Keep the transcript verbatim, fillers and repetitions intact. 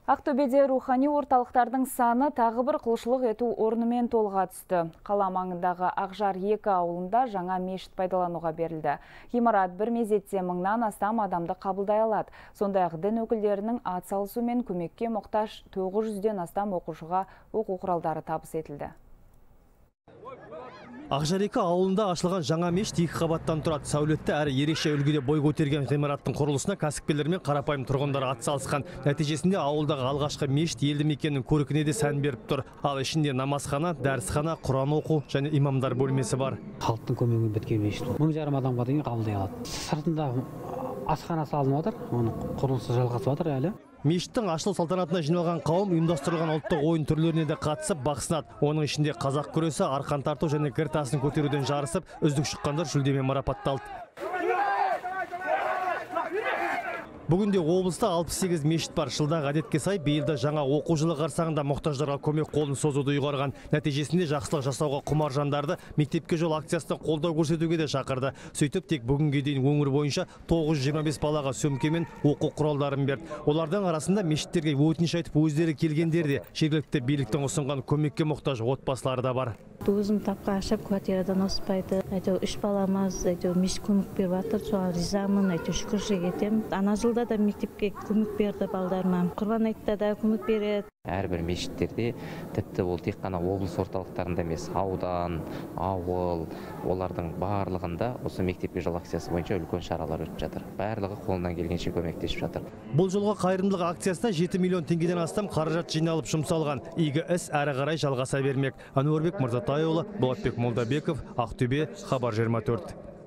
Ақтөбеде рухани орталықтардың саны тағы бір құлшылық ету орнымен толға түсті. Қала маңындағы Ақжар екі ауылында жаңа мешіт пайдалануға берілді. Ғимарат бір мезетте мыңнан астам адамды қабылдай алады. Сондай-ақ дін өкілдерінің атсалысуымен көмекке мұқтаж тоғыз жүзден астам оқушыға оқу құралдары табыс етілді. Ақжар екі ауылында ашылған жаңа мешіт екі қабаттан тұрады. Сәулетті әрі ерекше үлгіде бой көтерген ғимараттың құрылысына кәсіпкерлер мен қарапайым тұрғындар атсалысқан. Нәтижесінде ауылдағы алғашқы мешіт елді мекеннің көркіне де сән беріп тұр. Ал ішінде намазхана, дәрісхана, Құран оқу және имамдар бөлмесі бар. Халықтың көмегімен біткен мешіт. Мың жарым адамға дейін қабылдай алады. Сыртында асхана салынып отыр, оның құрылысы жалғасып отыр әлі. Мешіттің ашылу салтанатына жиналған қауым ұйымдастырылған ұлттық ойын түрлеріне де қатысып бақ сынады. Оның ішінде қазақ күресі, арқан тарту және гір тасын көтеруден жарысып, үздік шыққандар жүлдемен марапатталды. Бүгінде облыста алпыс сегіз мешіт бар. Жылдағы әдетке сай биылда жаңа оқу жылы қарсаңында мұқтаждарға көмек қолын созуды ұйғарған. Нәтижесінде жақсылық жасауға құмар жандарды мектепке жол акциясына қолдау көрсетуге де шақырды. Сөйтіп тек бүгінге дейін өңір бойынша тоғыз жүз жиырма бес балаға сөмке мен оқу құралдарын берді. Олардың арасында мешіттерге өтініш айтып өздері келгендер де, жергілікті биліктің ұсынған көмекке мұқтаж отбасылары да бар. Өзім тапқа ашып, квартирадан оспайды. Әйтеу үш баламыз, әйтеу мешіт көмек беріп жатыр, соған ризамын, әйтеу шүкіршілік етемін. Ана жылда да мектепке көмек берді балдарыма. Құрбан айтта да көмек береді. Әрбір мешіттерде тіпті ол тек қана облыс орталықтарында емес, аудан, ауыл, олардың барлығында осы мектепке жол акциясы бойынша үлкен шаралар өтіп жатыр. Барлығы қолынан келгенше көмектесіп жатыр. Бұл жолғы қайырымдылық акциясына жеті миллион теңгеден астам қаражат жиналып жұмсалған. Игі іс әрі қарай жалғаса бермек. Әнуарбек Мырзатайұлы, Болатбек Молдабеков, Ақтөбе, Хабар жиырма төрт.